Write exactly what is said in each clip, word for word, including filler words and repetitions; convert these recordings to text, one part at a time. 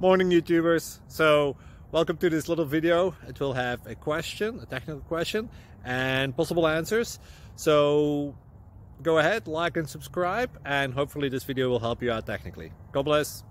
Morning YouTubers. So welcome to this little video. It will have a question, a technical question, and possible answers. So go ahead, like and subscribe, and hopefully this video will help you out technically. God bless.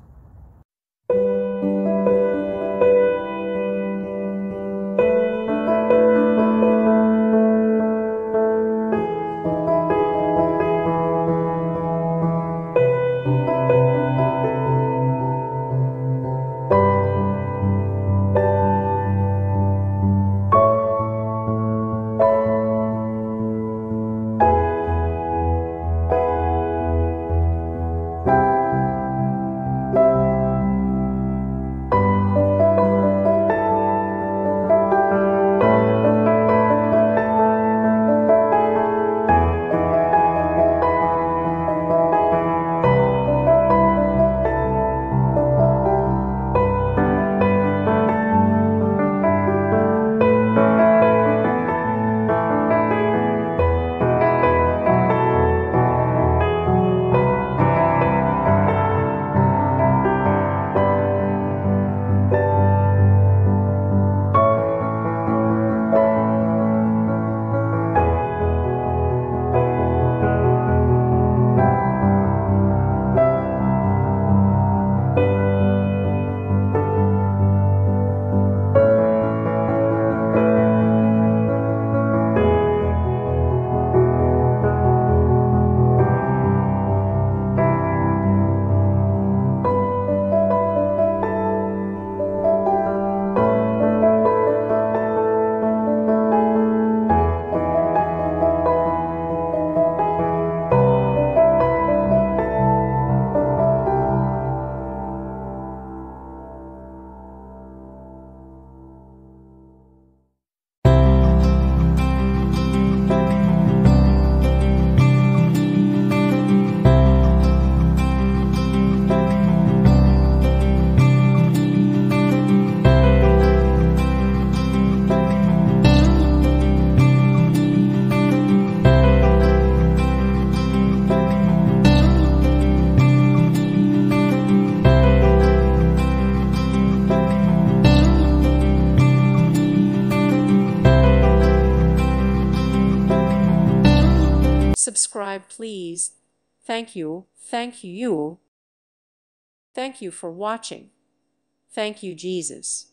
Subscribe, please. Thank you. Thank you. Thank you for watching. Thank you, Jesus.